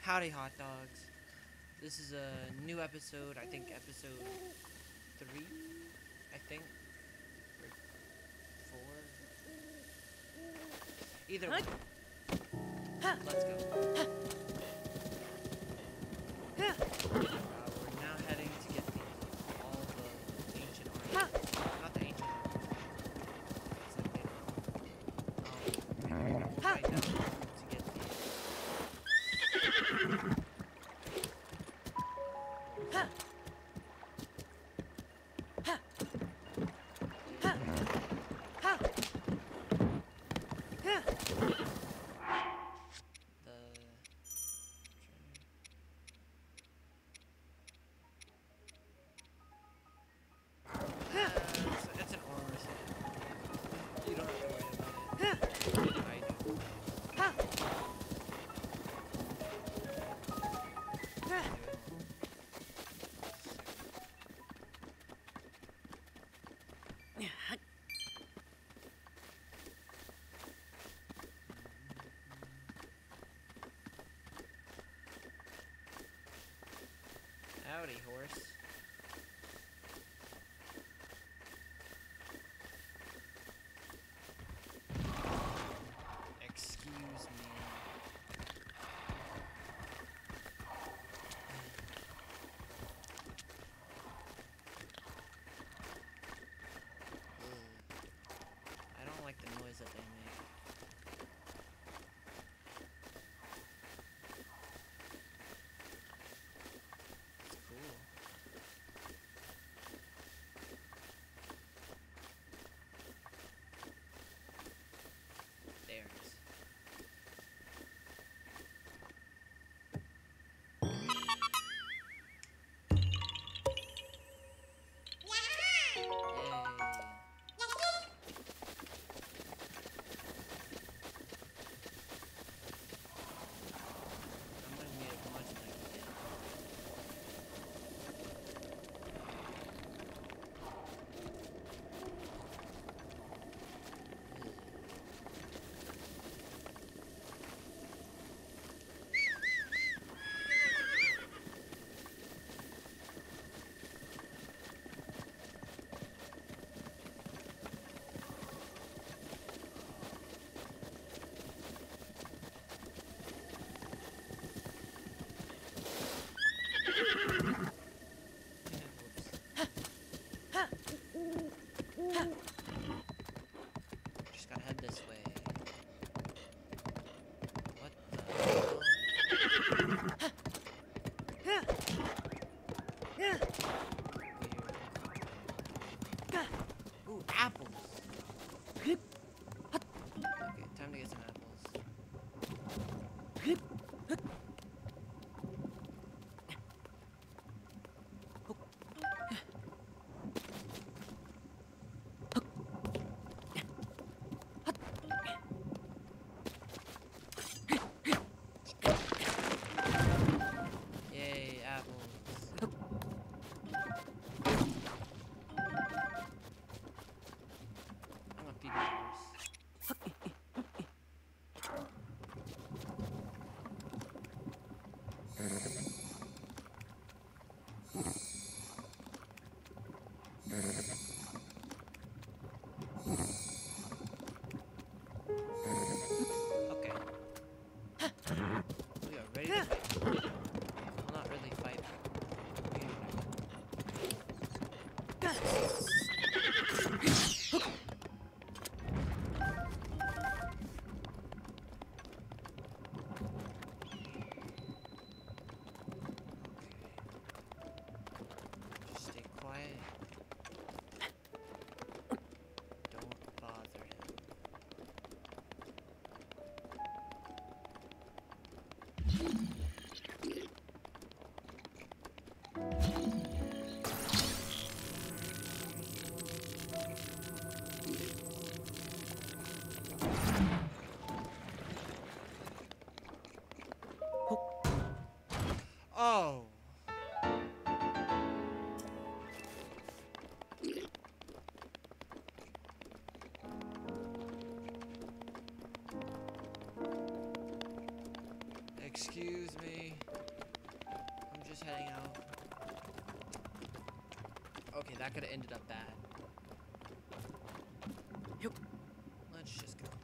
Howdy, hot dogs. This is a new episode, I think episode 3, I think, or 4. Either way. Let's go. We're now heading to get all the ancient armor. Not the ancient armor. It's like later on. We're gonna go right now to get the... It's an armor set. You don't have to worry about it. I do. Howdy, horse. Excuse me. I don't like the noise that they make. It's cool. There it is. I'm gonna need as much as I can get. Just gotta head this way. What the hell? Weird. Ooh, apples! Okay, time to get some apples. Yay, apples. I'm gonna feed my horse. Okay. We are ready to fight. Well, not really fight. Just stay quiet. Don't bother him. Excuse me. I'm just heading out. Okay, that could have ended up bad. Let's just go.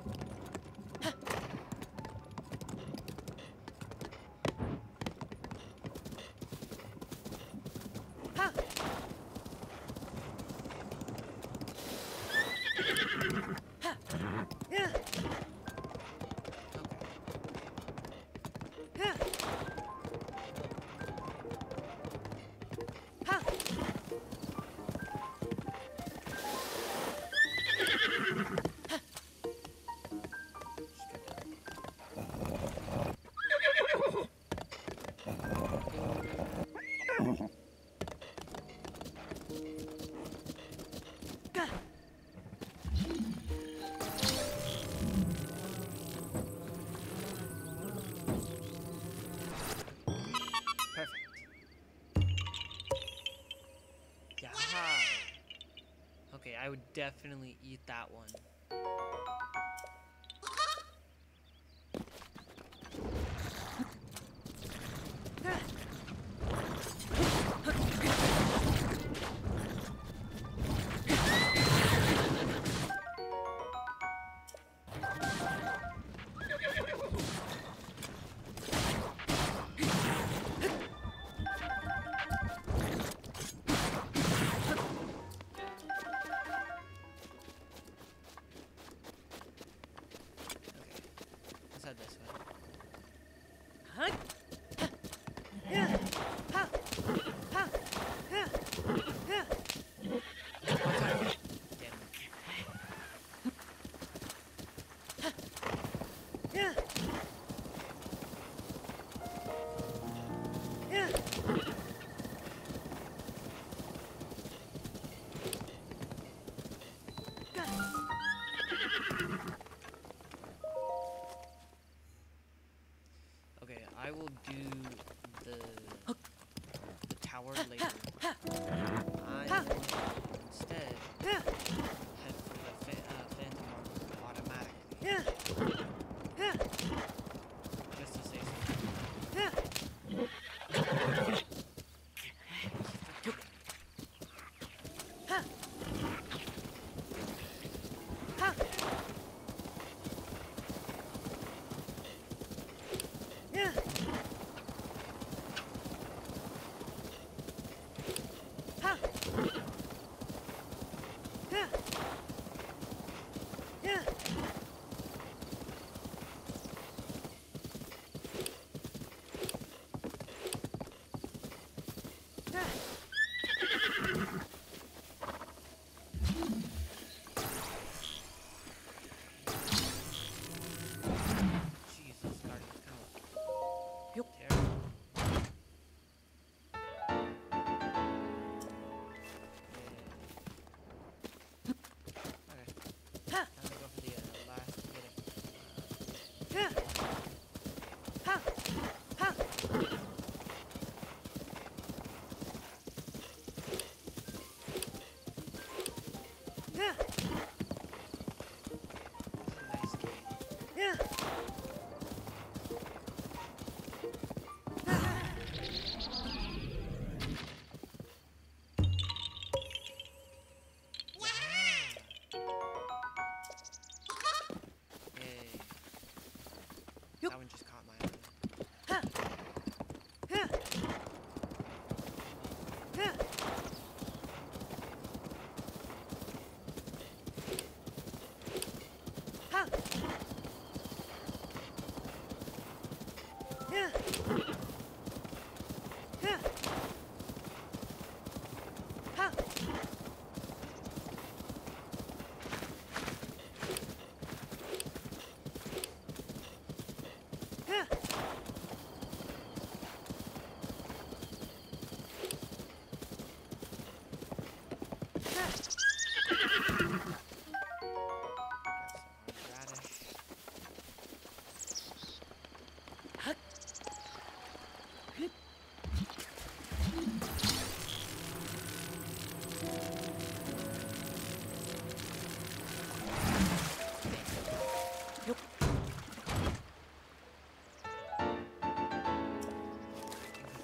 Okay, I would definitely eat that one. Let's head this way. Okay, I will do the tower later. I will instead head for the Phantom Marble automatically. Just to say something. That one just caught my eye.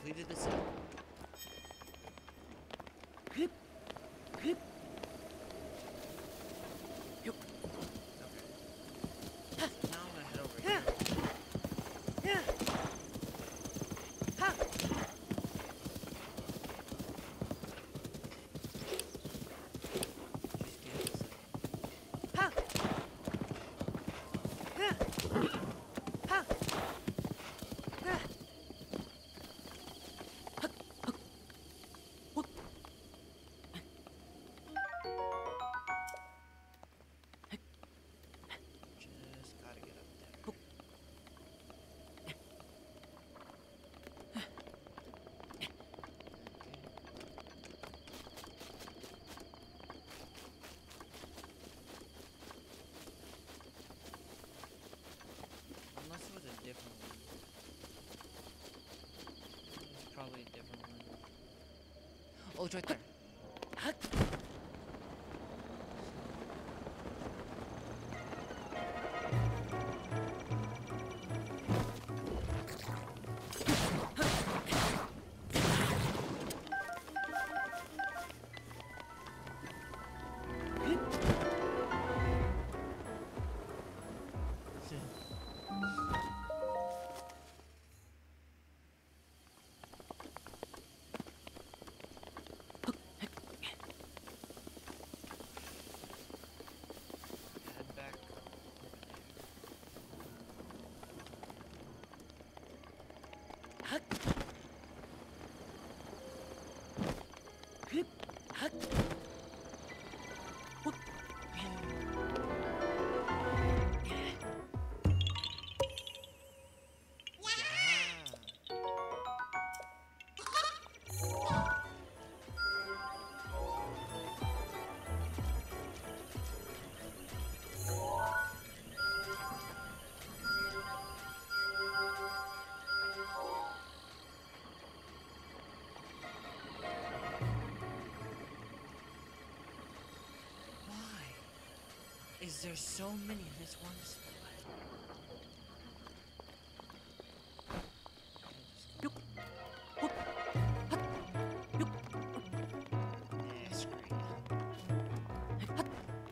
completed the cell. Now I'm gonna head over here. Just gotta get up there. Unless it was a different one. It's probably a different one. Oh, it's right there. Head back over Why is there so many in this one spot? Yeah, screw it.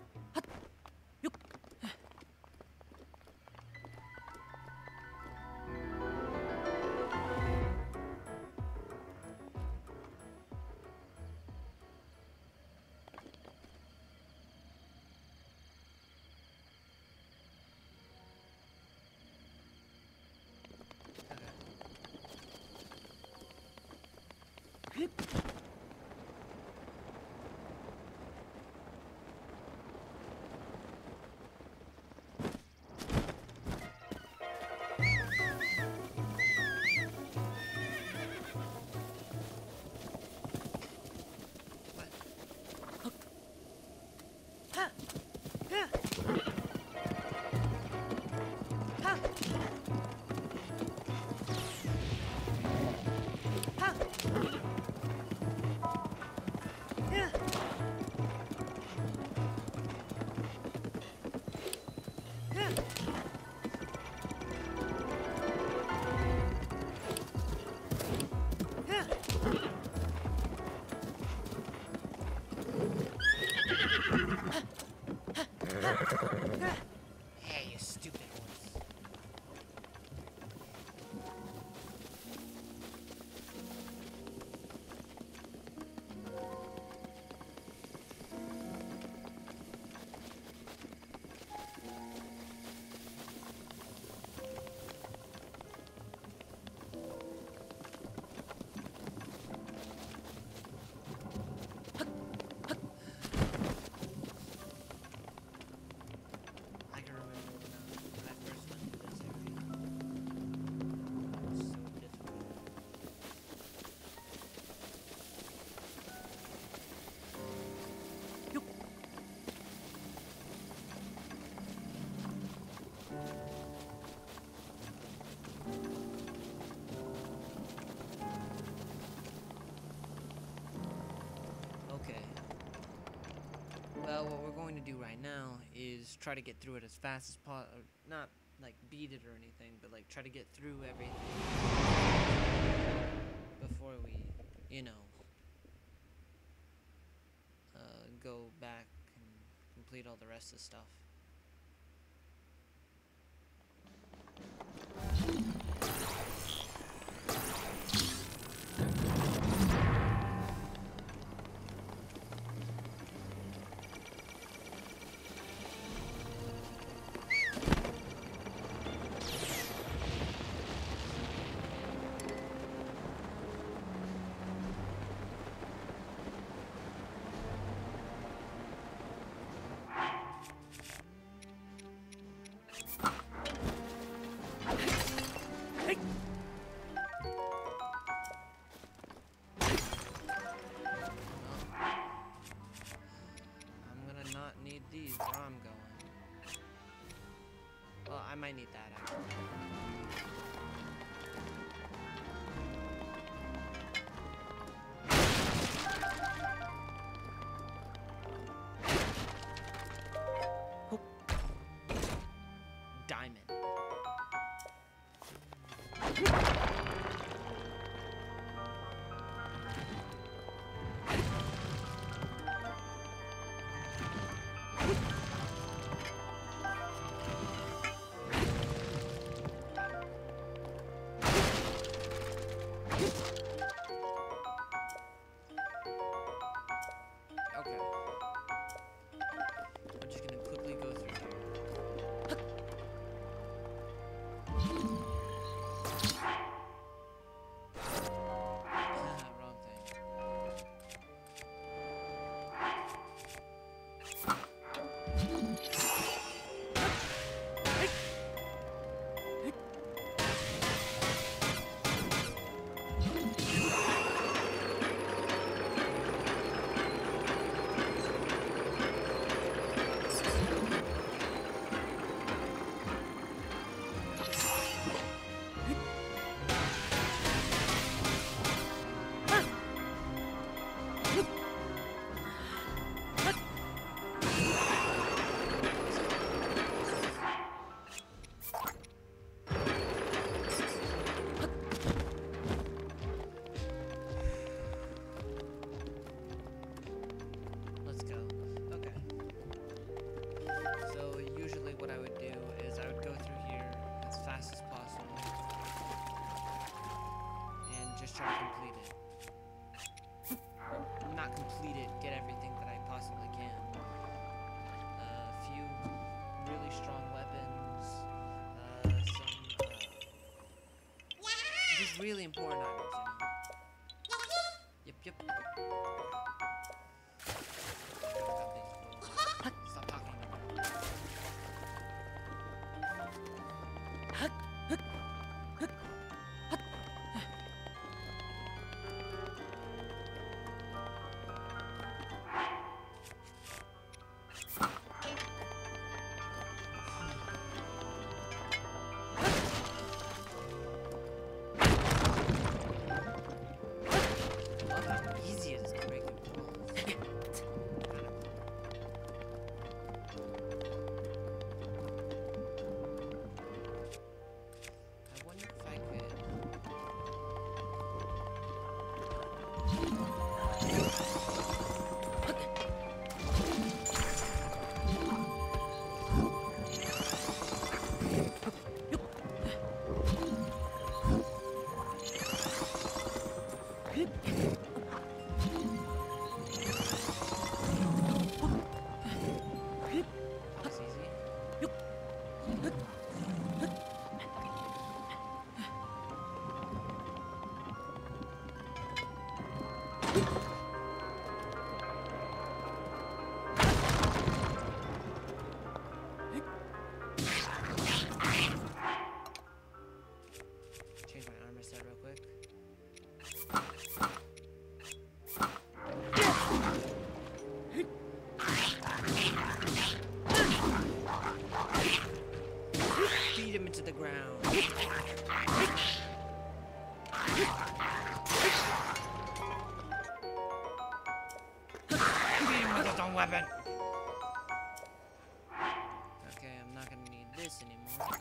Hey, you stupid horse. I can remember when I first went to this area. It was so difficult. Okay. Well, what we're going to do right now is try to get through it as fast as possible. Not like beat it or anything, but like try to get through everything you know, go back and complete all the rest of the stuff. Need these where I'm going. Well, I might need that actually. Oh. Diamond. Okay. We're just gonna quickly go through here. Wrong thing. Try to complete it. Not complete it, get everything that I possibly can. A few really strong weapons. Some just really important items, you know. Yep. Stop talking. Weapon. Okay, I'm not gonna need this anymore.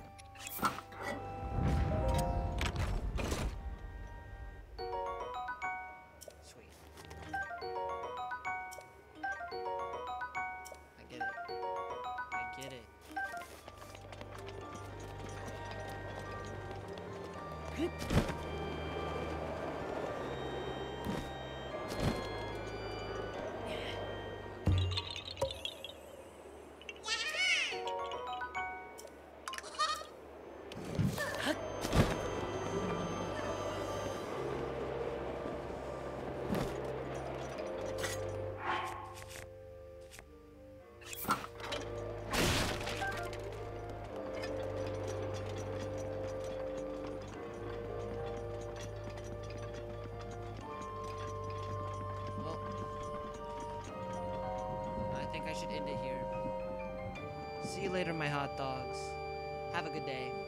Well, I think I should end it here. See you later, my hot dogs. Have a good day.